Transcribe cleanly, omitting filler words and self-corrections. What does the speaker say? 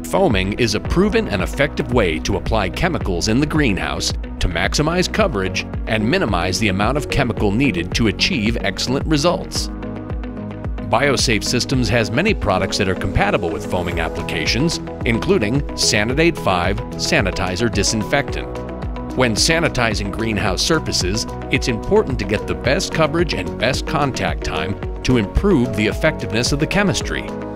Foaming is a proven and effective way to apply chemicals in the greenhouse to maximize coverage and minimize the amount of chemical needed to achieve excellent results. BioSafe Systems has many products that are compatible with foaming applications, including SaniDate 5 Sanitizer Disinfectant. When sanitizing greenhouse surfaces, it's important to get the best coverage and best contact time to improve the effectiveness of the chemistry.